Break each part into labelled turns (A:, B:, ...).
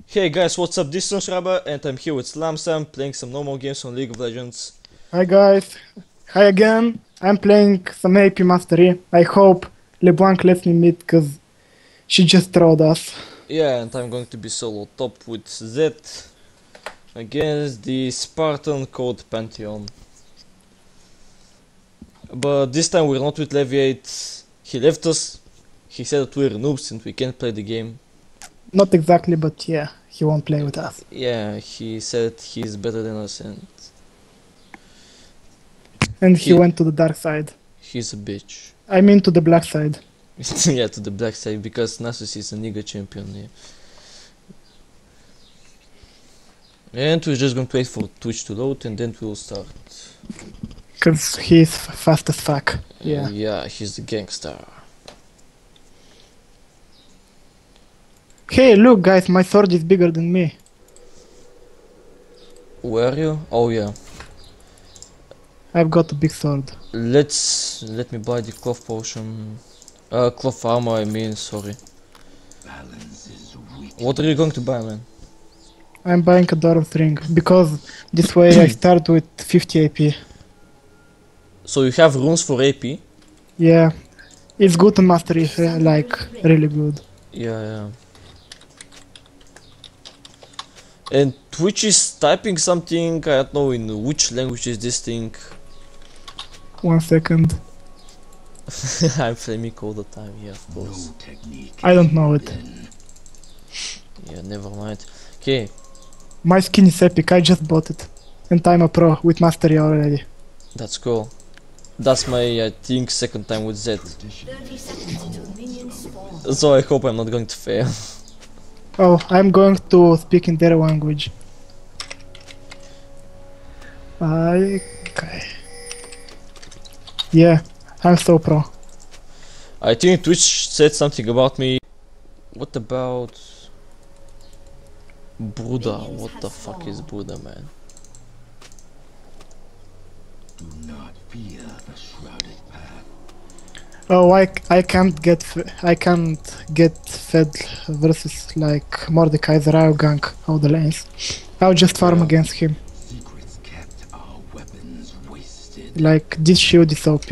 A: Hey guys, what's up? This is Noshraba and I'm here with SlamSam playing some normal games on League of Legends.
B: Hi guys, hi again. I'm playing some AP Mastery. I hope LeBlanc lets me meet because she just trolled us.
A: Yeah, and I'm going to be solo top with Z against the Spartan called Pantheon. But this time we're not with Leviate. He left us. He said that we're noobs and we can't play the game.
B: Not exactly, but yeah, he won't play with us.
A: Yeah, he said he's better than us and
B: And he
A: He-
B: went to the dark side.
A: he's a bitch.
B: I mean to the black side.
A: Yeah, to the black side because Nasus is a nigga champion, yeah. And we're just going to wait for Twitch to load and then we'll start.
B: Because he's fast as fuck. Yeah.
A: Yeah, he's the gangster.
B: Hey, look guys, my sword is bigger than me.
A: Where are you? Oh yeah.
B: I've got a big sword.
A: Let me buy the cloth potion. Cloth armor, I mean, sorry. What are you going to buy, man?
B: I'm buying a Doran's ring because this way I start with 50 AP.
A: So you have runes for AP?
B: Yeah, it's good to mastery, like really good.
A: Yeah. And Twitch is typing something, I don't know in which language is this thing.
B: 1 second.
A: I'm flaming all the time, yeah, of course.
B: I don't know it.
A: Yeah, never mind. Okay,
B: My skin is epic, I just bought it. And I'm a pro with mastery already.
A: that's cool. That's my, I think, second time with Z.
C: 30 seconds until minions spawn.
A: So I hope I'm not going to fail.
B: Oh, I'm going to speak in their language. Okay. Yeah, I'm so pro.
A: I think Twitch said something about me. What about Buddha? What the fuck is Buddha, man?
D: Do not fear the shrouded path.
B: Oh, I can't get fed versus like Mordekaiser. I'll gank all the lanes. I'll just farm
A: Yeah.
B: against him.
D: Secrets kept, our weapons wasted.
B: Like this shield is OP.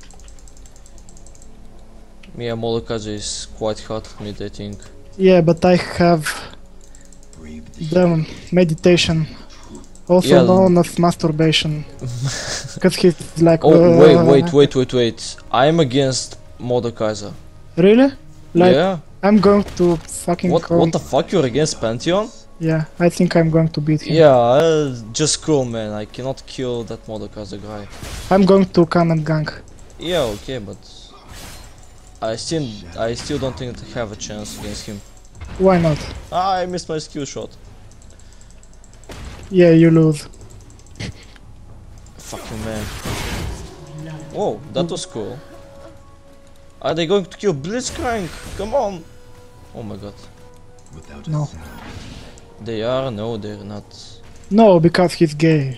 A: Mia Molokaja is quite hard mid, I think.
B: Yeah, but I have
D: Brave the
B: the meditation, also
A: Yeah.
B: known as masturbation, because he's like.
A: Oh, wait. I'm against Mordekaiser.
B: Really? Like
A: Yeah?
B: I'm going to fucking.
A: What the fuck? You're against Pantheon?
B: Yeah, I think I'm going to beat him.
A: Yeah, just cool, man. I cannot kill that Mordekaiser guy.
B: I'm going to come and gank.
A: Yeah, okay, but I still don't think that I have a chance against him.
B: Why not?
A: Ah, I missed my skill shot.
B: Yeah, you lose.
A: Fucking man. Whoa, that was cool. Are they going to kill Blitzcrank? Come on! Oh my god.
D: without
B: No.
D: a sound.
A: They are? No, they're not.
B: No, because he's gay.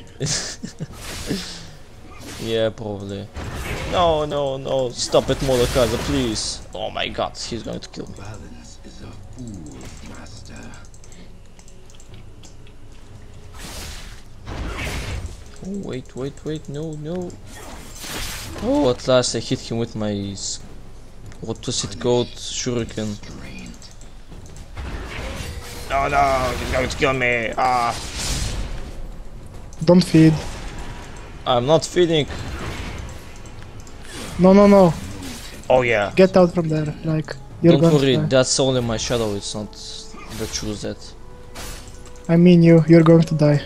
A: Yeah, probably. No. Stop it, Mordekaiser, please. Oh my god, he's going to kill me.
D: Balance is a fool's master.
A: Oh, wait, no. Oh, at last I hit him with my... What was it called? Shuriken.
D: Drained.
A: No, he's going to kill me. Ah.
B: Don't feed.
A: I'm not feeding.
B: No.
A: Oh yeah.
B: Get out from there. Like you're
A: Don't
B: going
A: worry,
B: to die.
A: that's only my shadow, it's not the true Z.
B: I mean you're going to die.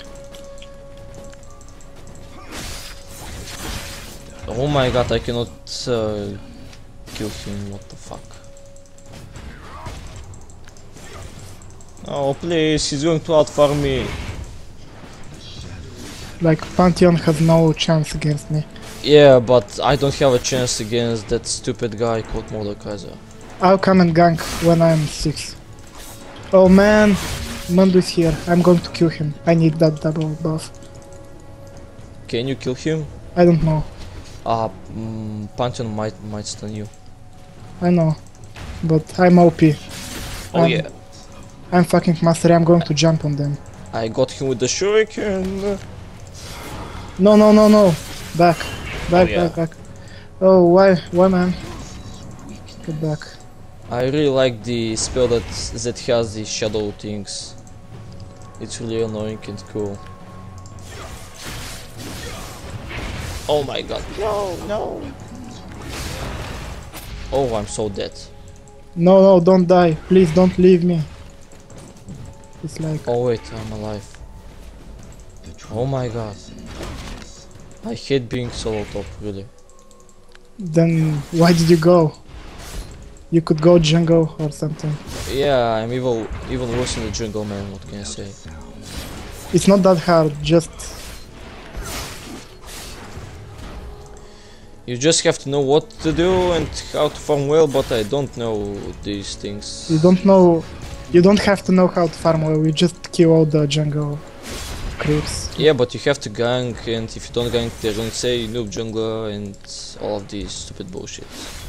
A: Oh my god, I cannot kill him, what the fuck. Oh please, he's going to outfarm me.
B: Like Pantheon has no chance against me.
A: Yeah, but I don't have a chance against that stupid guy called Mordekaiser.
B: I'll come and gank when I'm 6. Oh man, Mandu is here. I'm going to kill him. I need that double buff.
A: Can you kill him?
B: I don't know.
A: Pantheon might stun you.
B: I know. But I'm OP.
A: Oh
B: Um,
A: yeah.
B: I'm fucking Mastery, I'm going to jump on them.
A: I got him with the shuriken.
B: No, no, no, no. Back. Back,
A: yeah.
B: back, back. Oh, why, man? Get back.
A: I really like the spell that has the shadow things. It's really annoying and cool. Oh my god, no, no. Oh, I'm so dead.
B: No, no, don't die. Please don't leave me. It's like...
A: Oh wait, I'm alive. Oh my god. I hate being solo top, really.
B: Then why did you go? You could go jungle or something.
A: Yeah, I'm even worse in the jungle, man, what can I say?
B: It's not that hard, just...
A: You just have to know what to do and how to farm well, but I don't know these things.
B: You don't know... You don't have to know how to farm well, you just kill all the jungle creeps.
A: Yeah, but you have to gank, and if you don't gank, they're gonna say noob jungler and all of these stupid bullshit.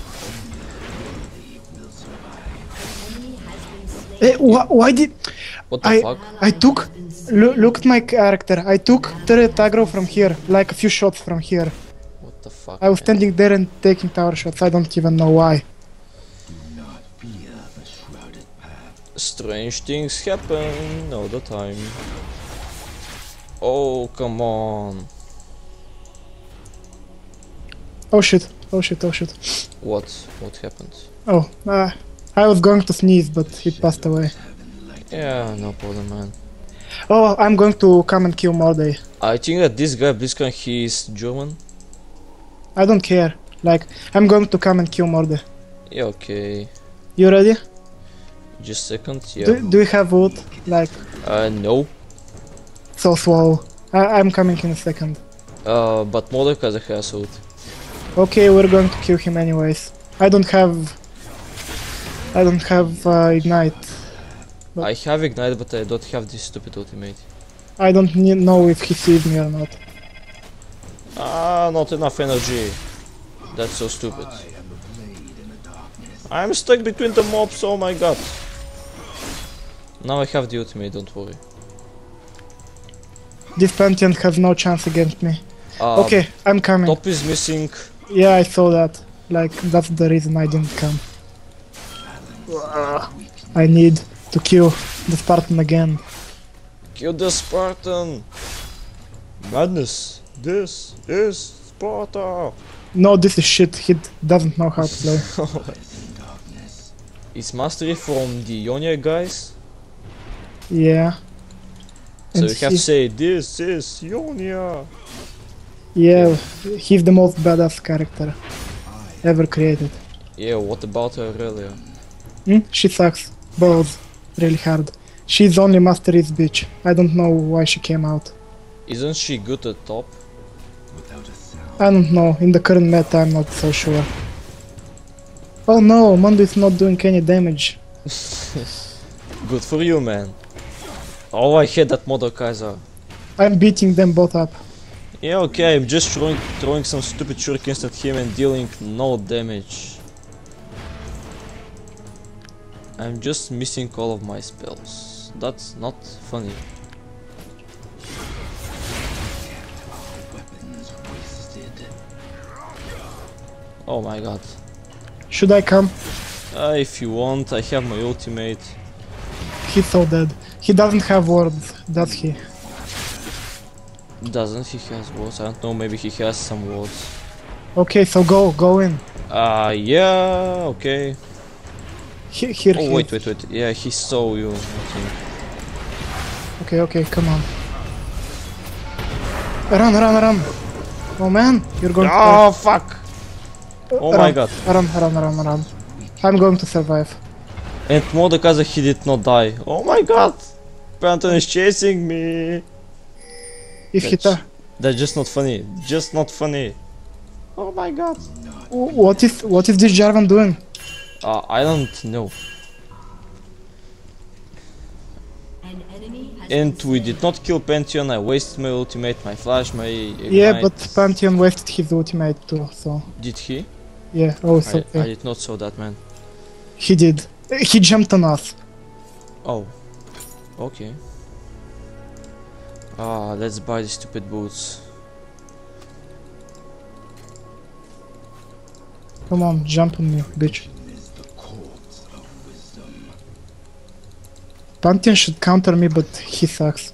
B: Why did...
A: What the fuck?
B: I took... Look at my character, I took turret aggro from here, like a few shots from here.
A: What the fuck?
B: I was
A: man?
B: standing there and taking tower shots, I don't even know why.
D: Do not fear the shrouded path.
A: Strange things happen all the time. Oh, come on.
B: Oh shit, oh shit, oh shit.
A: What? What happened?
B: Oh, I was going to sneeze, but he passed away.
A: Yeah, no problem, man.
B: Oh, I'm going to come and kill Mordey.
A: I think that this guy, Blitzcrank, he is German.
B: I don't care. Like, I'm going to come and kill Mordey.
A: Yeah, okay.
B: You ready?
A: Just a second, yeah.
B: Do you have wood? Like,
A: No.
B: so slow. I'm coming in a second.
A: But Mordekaiser has ult.
B: Okay, we're going to kill him anyways. I don't have ignite. But-
A: I have ignite, but I don't have this stupid ultimate.
B: I don't know if he sees me or not.
A: Ah, not enough energy. That's so stupid. I'm stuck between the mobs, oh my god. Now I have the ultimate, don't worry.
B: This Pantheon has no chance against me. Okay, I'm coming.
A: Top is missing.
B: Yeah, I saw that. Like, that's the reason I didn't come. I need to kill the Spartan again.
A: Kill the Spartan! Madness! This is Sparta!
B: No, this is shit. He doesn't know how to play.
A: Is Mastery from the Ionia guys?
B: Yeah.
A: So
B: And
A: you have to say, this is Ionia!
B: Yeah, he's the most badass character ever created.
A: Yeah, what about Aurelia?
B: She sucks. Balls. Really hard. She's only Mastery's bitch. I don't know why she came out.
A: Isn't she good at top?
D: Without a sound.
B: I don't know. In the current meta, I'm not so sure. Oh no, Mondo is not doing any damage.
A: Good for you, man. Oh, I hate that Mordekaiser.
B: I'm beating them both up.
A: Yeah, okay, I'm just throwing some stupid shurikens at him and dealing no damage. I'm just missing all of my spells. That's not funny.
D: Weapons wasted.
A: Oh my god.
B: Should I come?
A: If you want, I have my ultimate.
B: He's so dead. He doesn't have words, does he?
A: Doesn't he has words? I don't know, maybe he has some words.
B: Okay, so go in.
A: Yeah, okay.
B: Here
A: Oh,
B: he
A: wait.
B: is.
A: Yeah, he saw you, I think.
B: Okay, come on. Run. Oh man, you're going
A: Oh, fuck! Oh my god.
B: Run. I'm going to survive.
A: And Mordekaiser, he did not die. Oh my god! Pantheon is chasing me!
B: If he
A: That's just not funny. Just not funny. Oh my god.
B: what is this Jarvan doing?
A: I don't know.
C: An enemy has
A: And
C: been
A: we
C: slain.
A: did not kill Pantheon. I wasted my ultimate, my flash, my ignite.
B: Yeah, but Pantheon wasted his ultimate too, so
A: Did he?
B: yeah, oh it's
A: I
B: okay.
A: did not saw that, man.
B: He did. He jumped on us.
A: Oh, Okay. Ah, let's buy the stupid boots.
B: Come on, jump on me, bitch.
D: Is the corpse of wisdom.
B: Pantheon should counter me, but he sucks.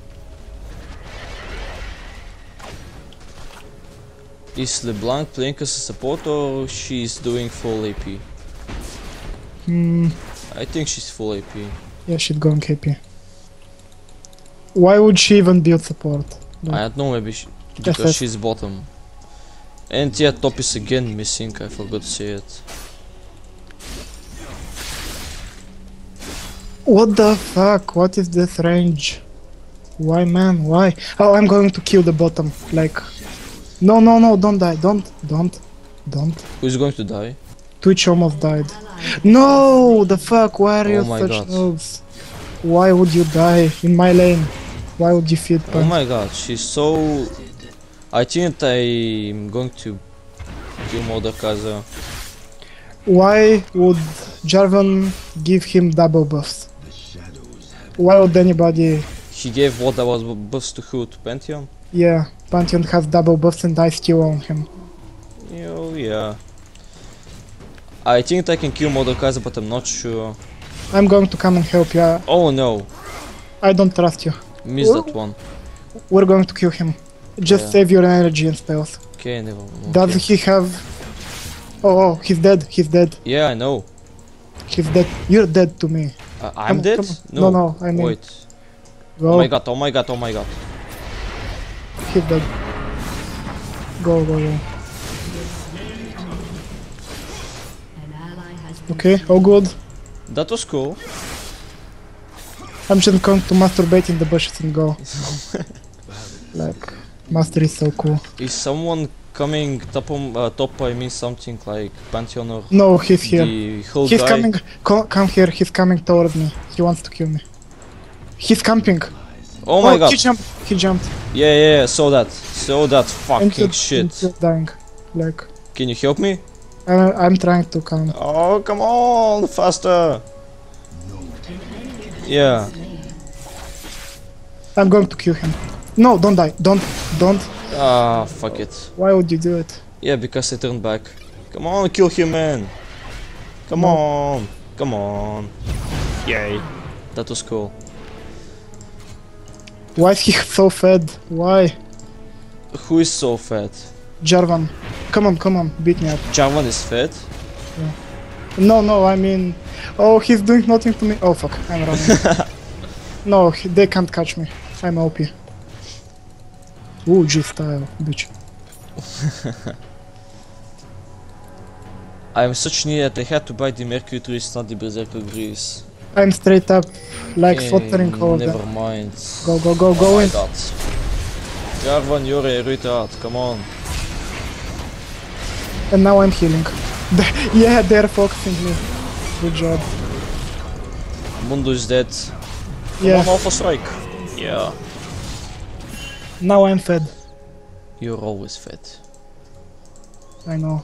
A: Is LeBlanc playing as a support or she's doing full AP?
B: Hmm,
A: I think she's full AP.
B: yeah, she'd go on KP. Why would she even build support?
A: I don't know, maybe because
B: it.
A: she's bottom. And yeah, top is again missing, I forgot to say it.
B: What the fuck? What is this range? Why, man? Why? Oh, I'm going to kill the bottom. Like, no, no, no! Don't die! Don't!
A: Who's going to die?
B: Twitch almost died. No! The fuck? Why are you
A: Oh my
B: such
A: God.
B: noobs? Why would you die in my lane? Why would you feed
A: Oh
B: punch?
A: my god, she's so... I think I'm going to kill Mordekaza.
B: Why would Jarvan give him double buffs?
D: The shadows have
B: Why would anybody?
A: He gave what I was buffs to who? To Pantheon?
B: Yeah, Pantheon has double buffs and I still own him.
A: Oh yeah. I think I can kill Mordekaza, but I'm not sure.
B: I'm going to come and help you.
A: Oh no,
B: I don't trust you.
A: missed that one.
B: We're going to kill him. Just
A: Yeah.
B: save your energy and spells.
A: Okay, never.
B: Does
A: Okay.
B: he have... Oh, he's dead. He's dead.
A: Yeah, I know.
B: He's dead. You're dead to me.
A: I'm
B: Come-
A: dead?
B: come on. No, I mean...
A: Wait.
B: Go.
A: Oh my god, oh my god, oh my god.
B: He's dead. Go.
C: An ally has been
B: Okay, all good.
A: That was cool.
B: I'm just going to masturbate in the bushes and go. Like, Master is so cool.
A: Is someone coming top, I mean something like Pantheon or
B: No, he's here.
A: the whole
B: He's
A: guy?
B: coming. Come here. He's coming toward me. He wants to kill me. He's camping.
A: Oh my god.
B: He jumped. He jumped.
A: Yeah, saw that fucking
B: Into-
A: shit.
B: into dying. Like,
A: Can you help me?
B: I'm trying to count.
A: Oh, come on, faster. Yeah.
B: I'm going to kill him. No, don't die. Don't.
A: Ah, fuck it.
B: Why would you do it?
A: Yeah, because I turned back. Come on, kill him, man. Come on. Come on. Yay. That was cool.
B: Why is he so fed? Why?
A: Who is so fat?
B: Jarvan. Come on. Beat me up.
A: Jarvan is fat?
B: No, I mean... Oh, he's doing nothing to me. Oh, fuck. I'm running. No, they can't catch me. I'm OP. Ooh, G-style, bitch.
A: I'm such near that I had to buy the Mercury Trees, not the Berserker Grease.
B: I'm straight up, like,
A: Okay,
B: slaughtering all of
A: never
B: them.
A: mind.
B: Go
A: Oh my
B: in.
A: god. Jarvan, you're a retard, come on.
B: And now I'm healing. Yeah, they're focusing me. Good job.
A: Mundo is dead. Come
B: Yeah,
A: on, Alpha Strike. Yeah.
B: now I'm fed.
A: You're always fat.
B: I know.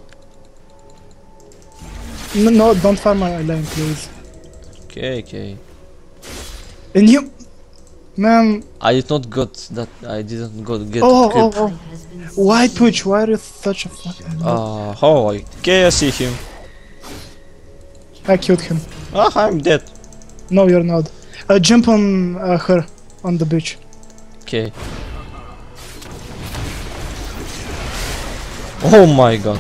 B: No, don't farm my lane, please.
A: Okay.
B: And you... Man...
A: I did not got that. I didn't get
B: Oh,
A: creep.
C: has been
B: Why Twitch? Why are you such a fucking...
A: Okay, I see him.
B: I killed him.
A: Ah, I'm dead.
B: No, you're not. Jump on her, on the beach.
A: Okay. Oh my god.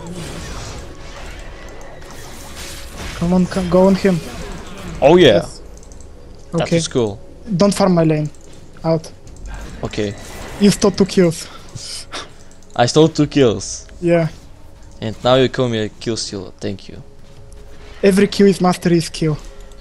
B: Come on, go on him.
A: Oh yeah.
B: Yes.
A: That
B: Okay,
A: was cool.
B: don't farm my lane. Out.
A: Okay.
B: You stole 2 kills.
A: I stole 2 kills.
B: Yeah.
A: And now you call me a kill stealer. Thank you.
B: Every kill is mastery skill.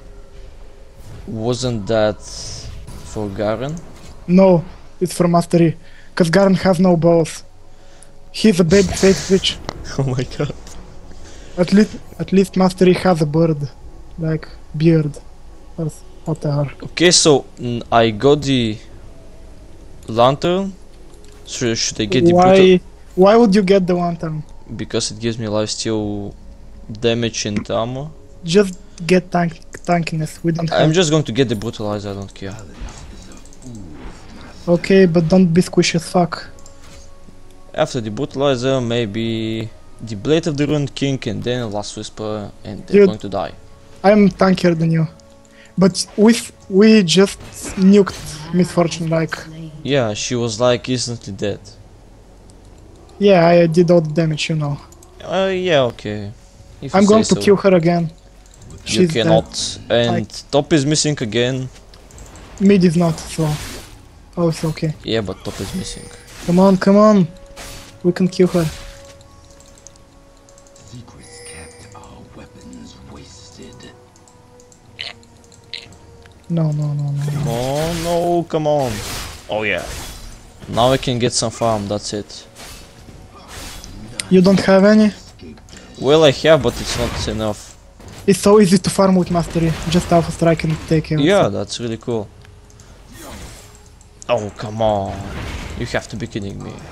A: Wasn't that for Garen?
B: No, it's for mastery. Cause Garen has no balls. He's a baby face bitch.
A: Oh my god.
B: At least mastery has a bird. Like, beard. Or whatever.
A: Okay, so I got the lantern. Should I get the brutal?
B: Why would you get the lantern?
A: Because it gives me lifesteal damage and armor.
B: Just get tankiness. We don't
A: I'm
B: have.
A: just going to get the brutalizer, I don't care.
B: Okay, but don't be squishy as fuck.
A: After the brutalizer, maybe the Blade of the Ruined King and then Last Whisper, and they're
B: Dude.
A: going to die.
B: I'm tankier than you. But we just nuked Misfortune, like...
A: Yeah, she was like instantly dead.
B: Yeah, I did all the damage, you know.
A: Yeah, okay. If
B: I'm
A: you
B: going
A: say
B: to
A: so.
B: kill her again.
A: You
B: She's dead.
A: cannot. And top is missing again.
B: Mid is not, so... Oh, it's okay.
A: Yeah, but top is missing.
B: Come on, come on! We can kill her.
D: Secrets kept, our weapons wasted.
B: No, no, no, no.
A: Come on, no, come on. Oh yeah. Now I can get some farm, that's it.
B: You don't have any?
A: Well, I have, but it's not enough.
B: It's so easy to farm with Mastery. Just Alpha Strike and take care.
A: Yeah, that's really cool. Oh, come on. You have to be kidding me.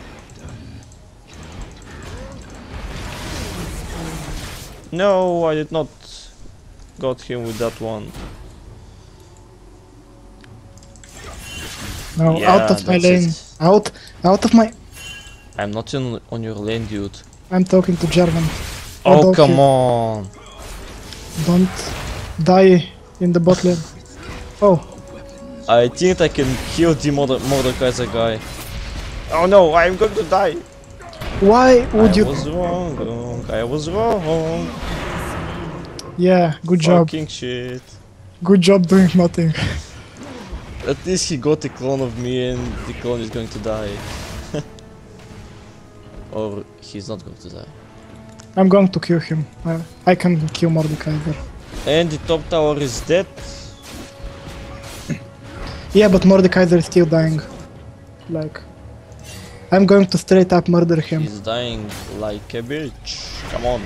A: No, I did not got him with that one.
B: No,
A: Yeah,
B: out of my
A: that's
B: lane.
A: it.
B: Out of my...
A: I'm not on your lane, dude.
B: I'm talking to Jarvan.
A: Oh,
B: don't
A: come
B: hit.
A: on.
B: Don't die in the bot lane. Oh,
A: I think I can kill the Mordekaiser guy. Oh no, I'm going to die.
B: why would
A: I
B: you...
A: was wrong. I was wrong.
B: Yeah, good job.
A: Fucking shit.
B: Good job doing nothing.
A: At least he got a clone of me and the clone is going to die. Or he's not going to die.
B: I'm going to kill him. I can kill Mordekaiser.
A: And the top tower is dead.
B: Yeah, but Mordekaiser is still dying. Like... I'm going to straight up murder him.
A: He's dying like a bitch. Come on.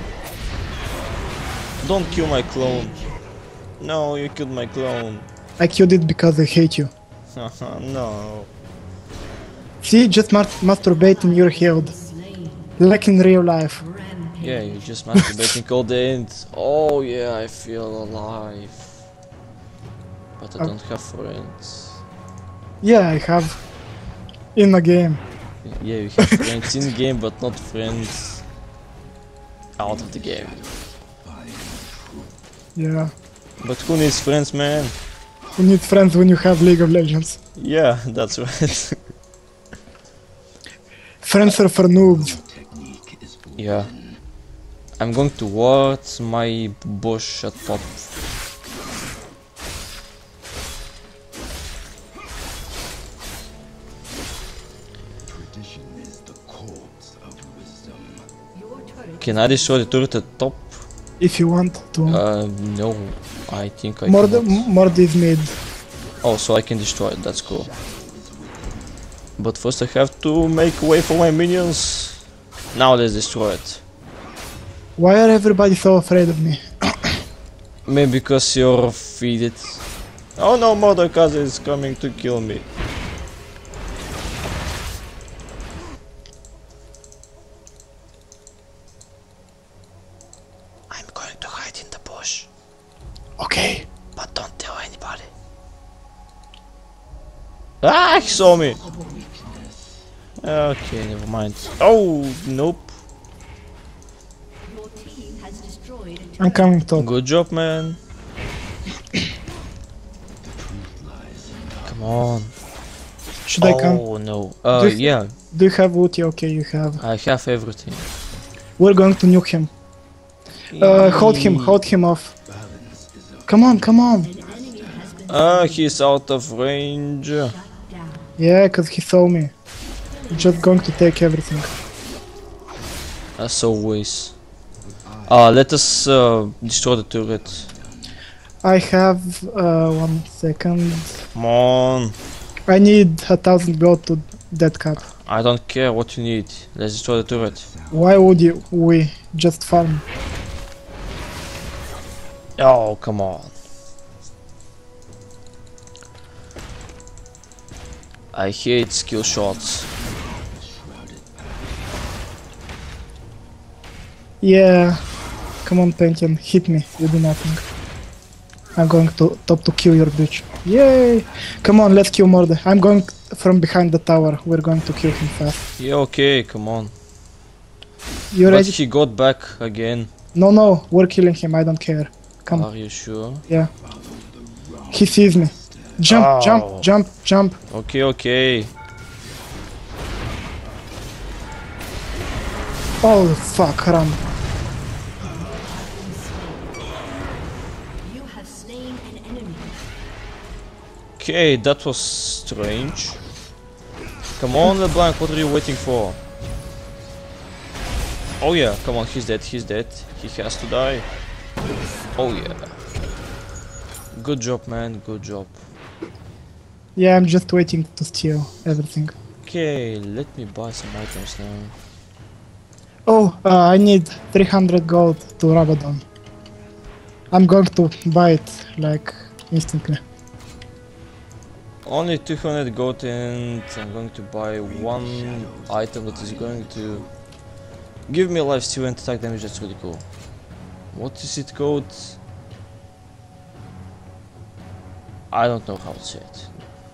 A: Don't kill my clone. No, you killed my clone.
B: I killed it because I hate you.
A: No.
B: See, just masturbate in your head. Like in real life.
A: Yeah, you're just masturbating all the end. Oh yeah, I feel alive. But I don't have friends.
B: Yeah, I have. In the game.
A: Yeah, you have friends in game, but not friends out of the game.
B: Yeah.
A: But who needs friends, man?
B: You need friends when you have League of Legends.
A: Yeah, that's right.
B: Friends are for noobs.
D: Technique is
A: Yeah. I'm going to ward my bush at top.
D: tradition is the corpse of wisdom.
C: Your turret
A: Can I destroy the turret at top?
B: If you want to.
A: No. I think I
B: Mord
A: cannot.
B: Mord is mid.
A: Oh, so I can destroy it, that's cool. But first I have to make way for my minions. Now let's destroy it.
B: Why are everybody so afraid of me?
A: Maybe because you're feeded. Oh no, Mordekaiser is coming to kill me. I'm going to hide in the bush,
B: Okay.
A: but don't tell anybody. Ah, he saw me. Okay, never mind. Oh, nope.
C: your team has destroyed a
B: I'm
C: turret.
B: coming top.
A: Good job, man. Come on.
B: Should I come?
A: Oh no.
B: Just-
A: Yeah,
B: Do you have Woody? Okay, you have.
A: I have everything.
B: We're going to nuke him. Hold him off. Come on, come on.
C: An enemy has been
A: He's out of range.
C: shut down.
B: Yeah, cause he saw me. Just going to take everything.
A: As always. Let us destroy the turret.
B: I have 1 second.
A: Come on.
B: I need 1,000 gold to dead cap.
A: I don't care what you need. Let's destroy the turret.
B: Why would we just farm?
A: Oh, come on. I hate skill shots.
B: Yeah. Come on, Pantheon, hit me. You do nothing. I'm going to top to kill your bitch. Yay! Come on, let's kill Morde. I'm going from behind the tower. We're going to kill him fast.
A: Yeah, okay, come on.
B: You
A: But
B: ready?
A: he got back again.
B: No, we're killing him. I don't care. Come.
A: Are you sure?
B: Yeah. He sees me. Jump,
A: Ow.
B: jump, jump, jump.
A: Okay, okay.
B: Oh fuck, run.
C: You have slain an enemy.
A: Okay, that was strange. Come on, LeBlanc, what are you waiting for? Oh yeah, come on, he's dead, he's dead. He has to die. Oh yeah. Good job, man, good job.
B: Yeah, I'm just waiting to steal everything.
A: Okay, let me buy some items now.
B: Oh, I need 300 gold to Rabadon. I'm going to buy it, like, instantly.
A: Only 200 gold and I'm going to buy one item that is going to give me life steal and attack damage. That's really cool. What is it called? I don't know how to say it.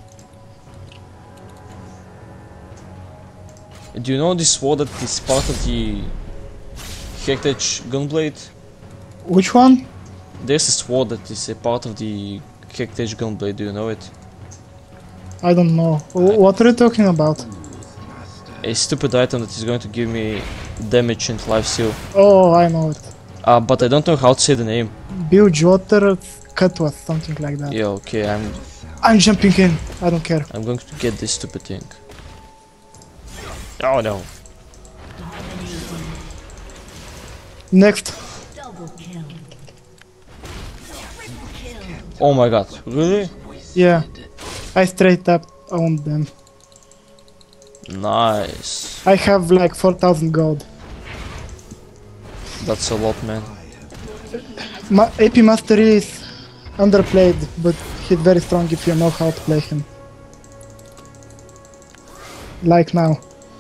A: Do you know this sword that is part of the Heritage Gunblade?
B: Which one?
A: There's a sword that is a part of the Heritage Gunblade, do you know it?
B: I don't know. What are you talking about?
A: A stupid item that is going to give me damage and life steal.
B: Oh, I know it.
A: But I don't know how to say the name.
B: Bilge water Cutwath, something like that.
A: Yeah, okay,
B: I'm jumping in. I don't care.
A: I'm going to get this stupid thing. Oh no.
B: Next.
C: Double kill. Triple kill.
A: Oh my god, really?
B: Yeah. I straight up owned them.
A: Nice.
B: I have like 4,000 gold.
A: That's a lot, man.
B: AP Master is underplayed, but he's very strong if you know how to play him. Like now.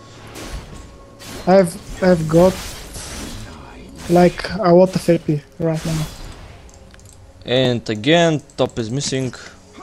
B: I've got like a lot of AP right now.
A: And again, top is missing.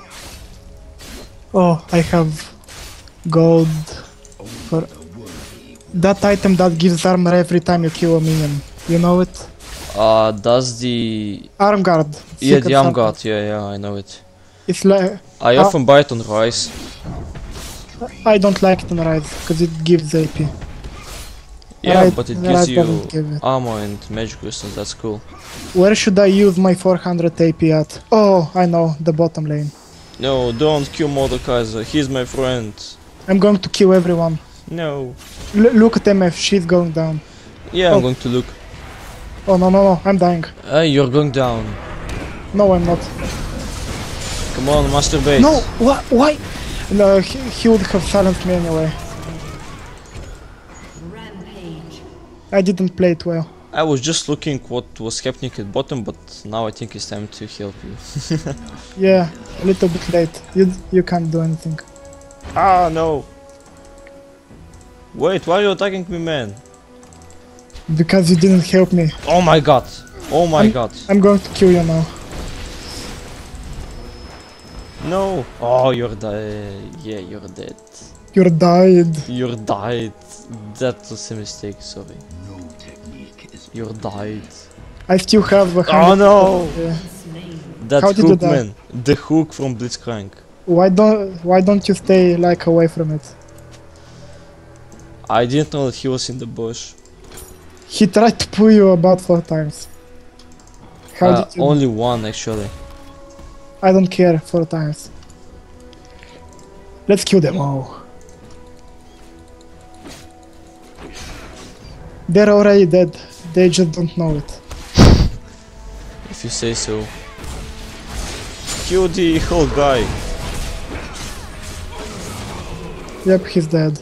B: Oh, I have gold for that item that gives armor every time you kill a minion. You know it?
A: Does the...
B: Arm guard.
A: Yeah,
B: Secret
A: the arm
B: Santa.
A: guard, yeah, I know it.
B: It's like
A: I often buy it on Rise.
B: I don't like it on Rise because it gives AP.
A: Yeah,
B: Right,
A: but it
B: right
A: gives you
B: doesn't give it.
A: armor and magic crystals, that's cool.
B: Where should I use my 400 AP at? Oh, I know, the bottom lane.
A: No, don't kill Mordekaiser, he's my friend.
B: I'm going to kill everyone.
A: No.
B: Look at MF, she's going down.
A: Yeah,
B: Oh.
A: I'm going to look.
B: Oh no, I'm dying.
A: You're going down.
B: No, I'm not.
A: Come on, masturbate.
B: No, why? No, he would have silenced me anyway.
C: Rampage.
B: I didn't play it well.
A: I was just looking what was happening at bottom, but now I think it's time to help you.
B: Yeah, a little bit late. You can't do anything.
A: Ah, no. Wait, why are you attacking me, man?
B: Because you didn't help me.
A: Oh my god. Oh my god.
B: I'm going to kill you now.
A: No. Oh, you're dead. Yeah, you're dead.
B: You're died.
A: You're died. That was a mistake, sorry.
D: No technique is
A: You're died.
B: I still have a
A: Oh no!
B: Yeah.
C: Slain.
A: That
B: How did you
A: hook,
B: die?
A: man. The hook from Blitzcrank.
B: Why don't you stay like away from it?
A: I didn't know that he was in the bush.
B: He tried to pull you about 4 times. How did you?
A: Only one, actually.
B: I don't care. 4 times. Let's kill them all. They're already dead. They just don't know it.
A: If you say so. Kill the whole guy.
B: Yep, he's dead.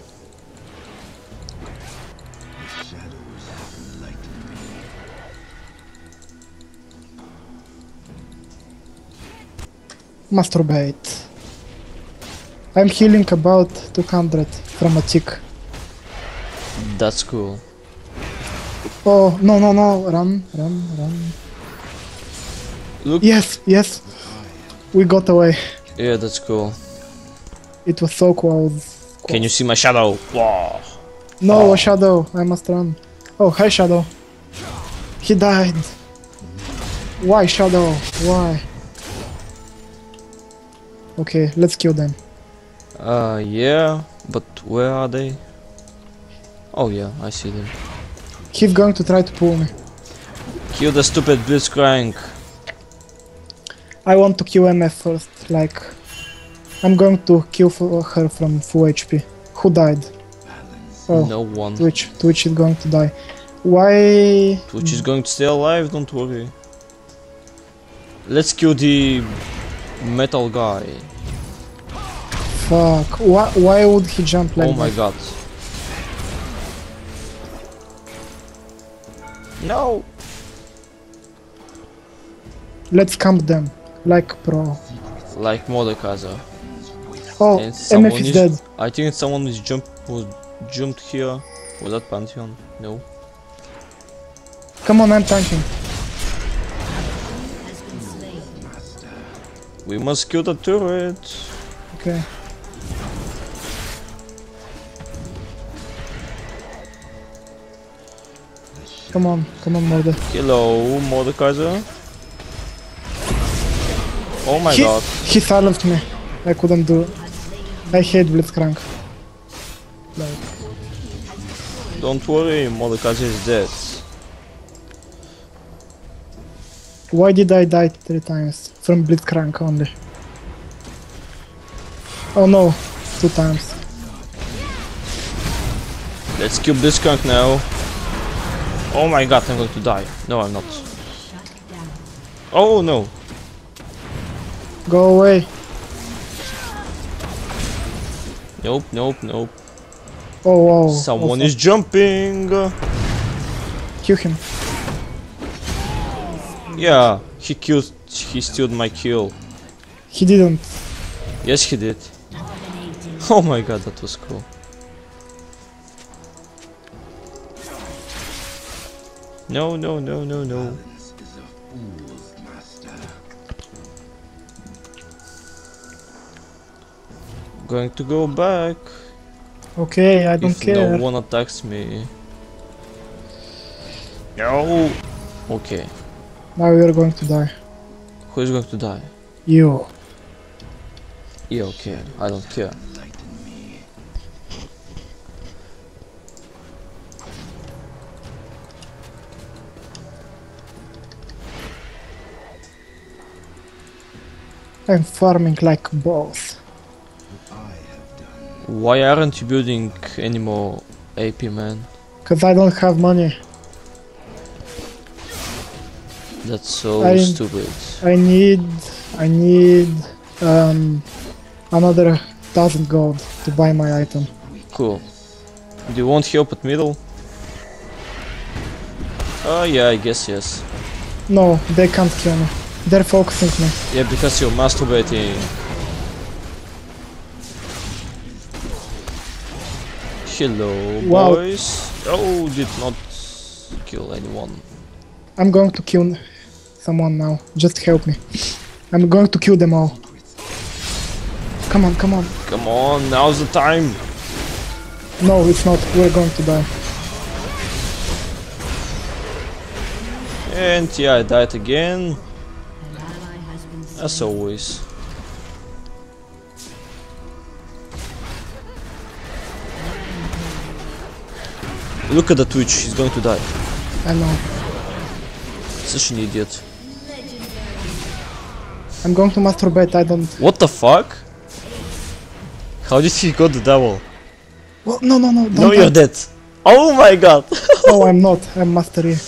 B: Masturbate. I'm healing about 200 from a tick.
A: That's cool.
B: Oh, no, run.
A: Look.
B: Yes, yes. We got away.
A: Yeah, that's cool.
B: It was so close.
A: Can you see my shadow? Wow.
B: No, a Shadow. I must run. Oh, hi, Shadow. He died. Why, Shadow? Why? Okay, let's kill them.
A: Yeah, but where are they? Oh yeah, I see them.
B: He's going to try to pull me.
A: Kill the stupid Blitzcrank.
B: I want to kill MF first. Like, I'm going to kill her from full HP. Who died? Oh,
A: No one.
B: Twitch. Twitch is going to die. Why?
A: Twitch is going to stay alive, don't worry. Let's kill the metal guy.
B: Fuck. Why would he jump like
A: Oh my
B: that?
A: god. No!
B: Let's camp them. Like pro.
A: Like Mordekaiser.
B: Oh,
A: And someone
B: MF is dead.
A: I think someone was jumped here. Was that Pantheon? No.
B: Come on, I'm tanking.
C: Has been slain.
A: We must kill the turret.
B: Okay. Come on, Morde.
A: Hello, Mordekaiser. Oh my god.
B: He silenced me. I couldn't do. I hate Blitzcrank. Like,
A: Don't worry, Mordekaiser is dead.
B: why did I die 3 times? From Blitzcrank only. Oh no, 2 times.
A: Let's kill Blitzcrank now. Oh my god, I'm going to die. No, I'm not.
C: Shut down.
A: Oh no.
B: Go away.
A: Nope, nope, nope.
B: Oh wow.
A: Someone
B: oh,
A: is jumping.
B: Kill him.
A: Yeah, he stealed my kill.
B: He didn't.
A: Yes, he did.
C: Dominating.
A: Oh my god, that was cool. No, no, no, no, no.
D: Balance is a fool's master.
A: Going to go back.
B: Okay, I don't
A: If
B: care.
A: no one attacks me. No. Okay.
B: Now we are going to die.
A: Who is going to die?
B: You.
A: Yeah, okay. I don't care.
D: Enlighten me.
B: I'm farming like boss.
D: I have done.
A: Why aren't you building any more AP, man?
B: Cause I don't have money.
A: That's so
B: I-
A: stupid.
B: I need another 1,000 gold to buy my item.
A: Cool. Do you want help at middle? Yeah, I guess yes.
B: No, they can't kill me. They're focusing me.
A: Yeah, because you're masturbating. Hello,
B: Wow.
A: boys. Oh, did not kill anyone.
B: I'm going to kill someone now. Just help me. I'm going to kill them all. Come on, come on.
A: Come on, now's the time.
B: No, it's not. We're going to die.
A: And yeah, I died again,
C: An ally has been slain.
A: as always. Look at the Twitch, he's going to die.
B: I know.
A: Such an idiot.
B: I'm going to masturbate. I don't.
A: What the fuck? How did he got the double?
B: Well, no, no, no. Don't
A: No, you're
B: die.
A: dead. Oh my god.
B: No, I'm not. I'm Master Yi.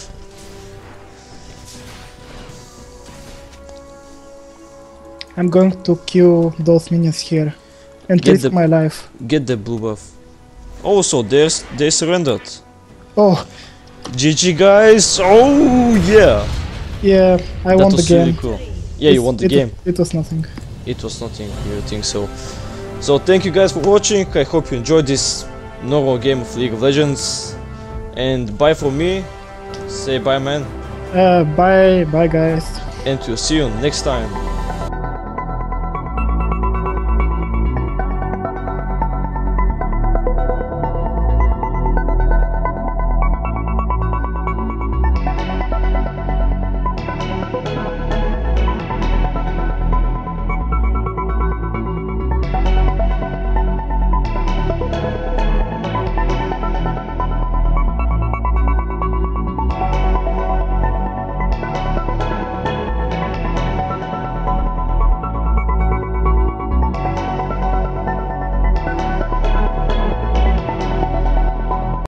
B: I'm going to kill those minions here and
A: Get
B: risk
A: the-
B: my life.
A: Get the blue buff. Also, they surrendered.
B: Oh,
A: GG guys. Oh yeah.
B: yeah, I
A: That
B: won the
A: was
B: game.
A: really cool. Yeah, you won the game.
B: It was nothing.
A: It was nothing, you think so. So thank you guys for watching. I hope you enjoyed this normal game of League of Legends. And bye from me. Say bye, man.
B: Bye, guys.
A: and we'll see you next time.